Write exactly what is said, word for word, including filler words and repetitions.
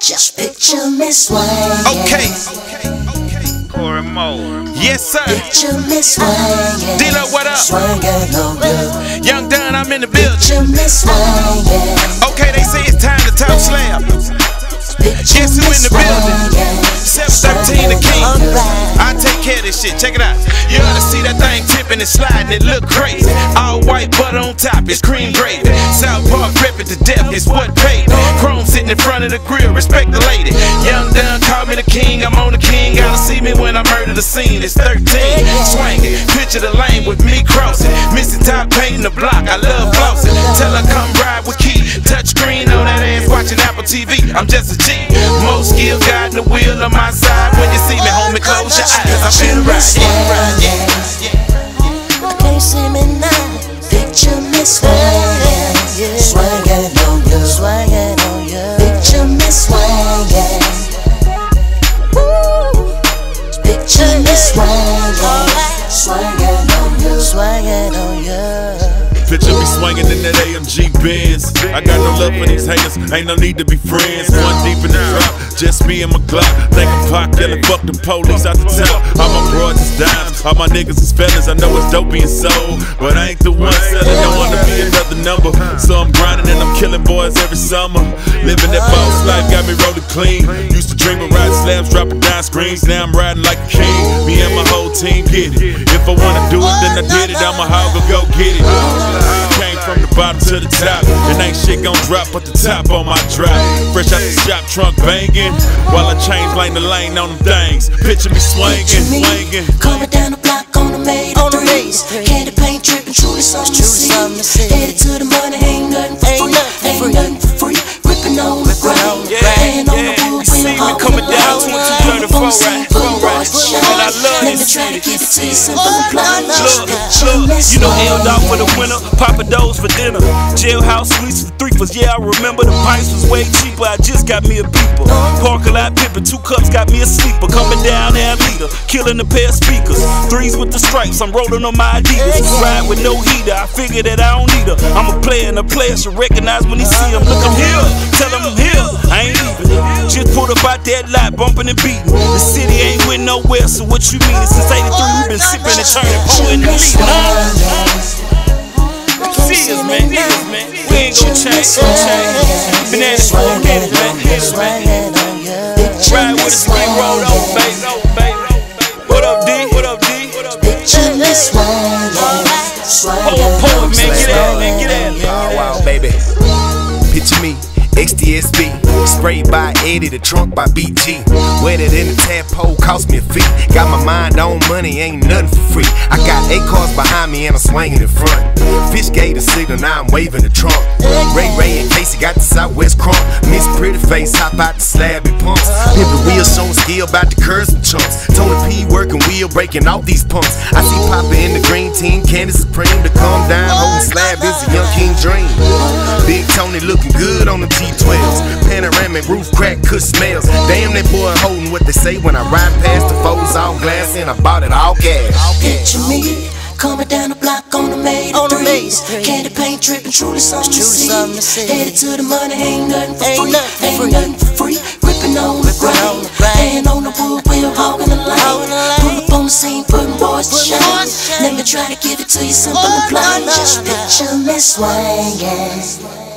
Just picture me swinging. Okay. Corey Moore. Yes, sir. Picture me swinging. D-Lo, what up? Swinging on you. Young Dunn, I'm in the building. Picture me swinging. Okay, they say it's time to talk slam. Guess who in the building? seven thirteen the king. I take care of this shit. Check it out. You ought to see that thing tipping and sliding. It look crazy. All white butter on top. It's cream gravy. South Park ripping to death. It's what paid. Chrome sitting in front of the grill. Respect the lady. Young Dunn call me the king. I'm on the king. Gotta see me when I murder the scene. It's thirteen. Swinging. Picture the lane with me crossing. Missing top painting the block. I love flossing. Tell her come ride with Key. Touch screen on that ass watching Apple T V. I'm just a G. Most skill guiding the wheel on my side. When you see me, homie, close your eyes. I'm finna ride, yeah, yeah. I can't see me now. Picture me swinging, swinging on you, swinging on you. Picture me swinging. Woo. Picture me swinging, swinging on you, swinging on you. Picture me swinging in that A M G Benz. I got no love for these haters, ain't no need to be friends. One deep in the drop, just me and my Glock. Think I'm Pac yelling, fuck the police out the top. All my broads is dimes, all my niggas is fellas. I know it's dope being sold, but I ain't the one selling. Don't wanna be another number, so I'm grinding and I'm killing boys every summer. Living that boss life got me rolling clean. Used to dream of riding slabs, dropping down screens. Now I'm riding like a king. Me and my whole team get it. If I wanna do it, then I did it. I'm a hog, go get it. Came from the bottom to the top, and ain't shit gon' drop but the top on my drop. Fresh out the shop, trunk banging, while I change lane to lane on them things. Picture me swinging, swinging. Coming down the block on the maid on the race. Candy paint dripping, truly something to see. Headed to the money, ain't nothing for free, ain't nothing for free. Ripping on the ground, laying on the wood. You see me coming down twenty-two thirty-four, right? And I love this city. Look, look, you know L Dog for the winter, Papa Do's for dinner, Jailhouse Suites for three fours. Yeah, I remember the price was way cheaper. I just got me a beeper. Parker lot pippin', two cups got me a sleeper. Coming down there, leader, killing a pair of speakers. Threes with the stripes, I'm rolling on my Adidas. Ride with no heater, I figure that I don't need her. I'm a player and a player should recognize when he see him. Look, I'm here, tell him I'm here, I ain't leaving. Just pulled up out that lot, bumping and beating. The city ain't went nowhere, so what you mean? Since eighty-three, we been sipping and turning, pouring and leaving. See us, man, see us, man. We ain't gon' change, gon' change. Been at it for a minute, man. Ride with us, get rolled over, baby. What up, D? What up, D? Picture me swinging, Poet, poet, man, get at it, man, get at it, man. Wow, wow, baby. Picture me, X D S B, sprayed by Eddie, the trunk by B G. Wetted in the tadpole, cost me a fee. Got my mind on money, ain't nothing for free. I got eight cars behind me and I'm swinging in front. Fish gave the signal, now I'm waving the trunk. Ray Ray and Casey got the Southwest crunk. Miss Pretty Face, hop out the slab and pumps. Pimpin' wheel showing skill about the curves and chunks. Tony P working wheel, breaking off these pumps. I see Papa in the green team, Candy Supreme. To come down, holding slab is a young king dream. Big Tony looking good on the T twelves. Panoramic roof crack, good smells. Damn, that boy holding what they say when I ride past the foes all glass and I bought it all cash. Picture me coming down the block on the maid on the threes. Candy paint dripping, truly something to see. Headed to the money, ain't nothing for free, ain't nothing for free. Ripping on the ground, laying on the wood, wheel hogging the lane. Pull up on the scene, putting boys to shine. Let me try to give it to you simple and plain. Just picture me swinging.